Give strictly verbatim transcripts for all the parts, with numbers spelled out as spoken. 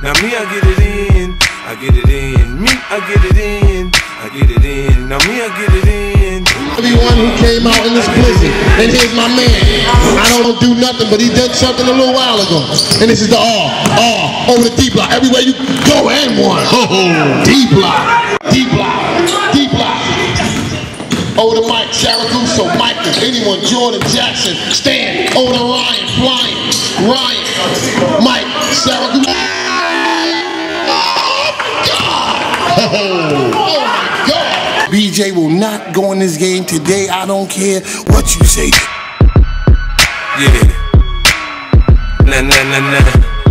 Now me, I get it in, I get it in. Me, I get it in, I get it in. Now me, I get it in. Everyone who came out in this blizzard, and here's my man. I don't do nothing, but he did something a little while ago. And this is the R, R, over the D block. Everywhere you go, and one. Oh, D block, D block, D block. Over the mic, Syracuse, Michael, anyone, Jordan, Jackson, Stan, over to Ryan, flying, Ryan, Mike, Syracuse. Oh, oh my God! B J will not go in this game today. I don't care what you say. Yeah. Nah, nah, nah, nah.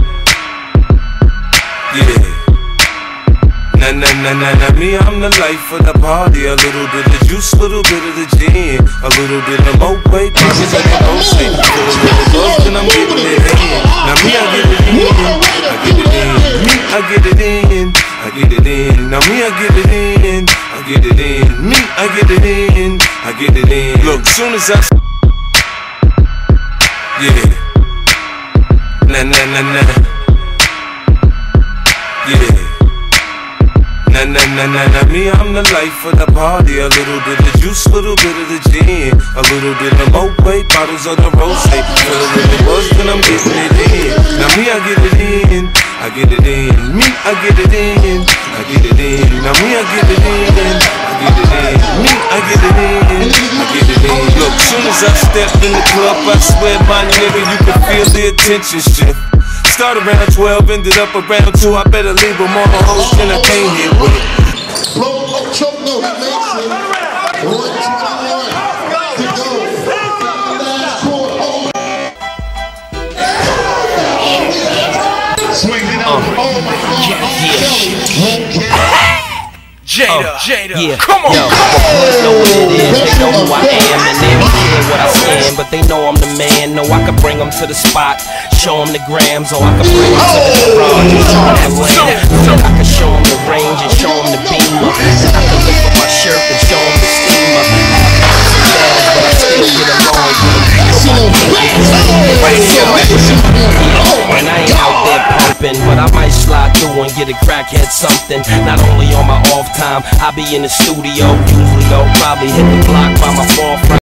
Yeah. Nah, nah, nah, nah, nah. Me, I'm the life of the party. A little bit of juice, a little bit of the gin, a little bit of mo weight, pockets like a no shit. A little bit of buzz, and I'm getting it in. Now me, I get it in. I get it in. Me, I get it in. I get it in. Now me, I get it in. I get it in. Me, I get it in. I get it in. Look, soon as I yeah. Nah, nah, nah, nah. Yeah. Nah, nah, nah, nah, nah. Me, I'm the life of the party. A little bit of juice, a little bit of the gin, a little bit of mo weight, bottles of the rosé. Feel with the buzz, then I'm getting it in. Now me, I get it in. I get it in. Me, I get it in. I get it in. Now me, I get it in. I get it in. Me, I get it in. I get it in. Look, soon as I step in the club, I swear, my nigga, you can feel the attention shift. Started around twelve, ended up around two. I better leave with more hoes than I came here with. Blow, blow, choke, no, that makes it. one twenty-one to go. Last quarter. Swings it out. Oh my God. Jada, uh, Jada, yeah. Come on. Yo, boys know what it is, they know who I am, and they don't care what I stand, but they know I'm the man. Know I can bring them to the spot, show them the grams, or I can bring them to the garage and show them the land. I can show them the range and show them the beamer, and I can lift up my shirt and show them the steamer. But I still get along with and I ain't out there pumping, but I might slide through and get a crackhead something. Not only on my off time, I be in the studio, usually though, probably hit the block by my ball.